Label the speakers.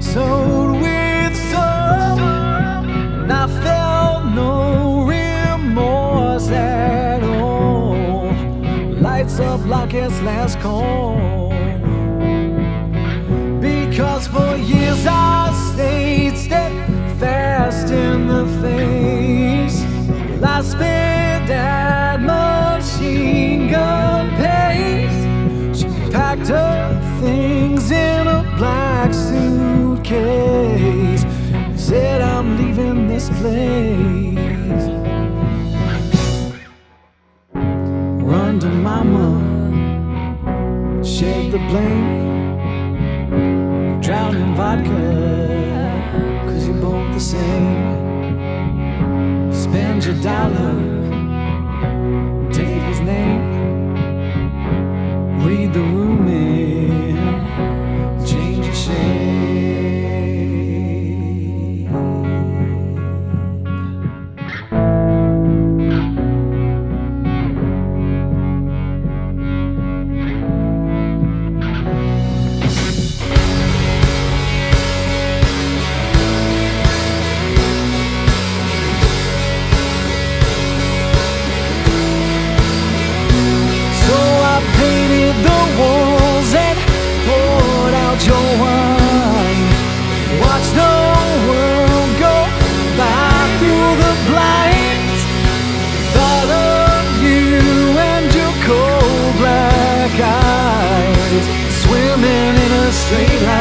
Speaker 1: sewed with soap, and I felt no remorse at all. Lights up like it's last call, because for years I stayed steadfast in the face. I sped at machine gun pace. She packed her things in a black suitcase, said I'm leaving this place. Run to mama, shake the blame, drown in vodka, 'cause you're both the same. Spend your dollar, take his name, read the room in, change your shape. Your wine, watch the world go by through the blinds. Thought of you and your cold black eyes, swimming in a straight line.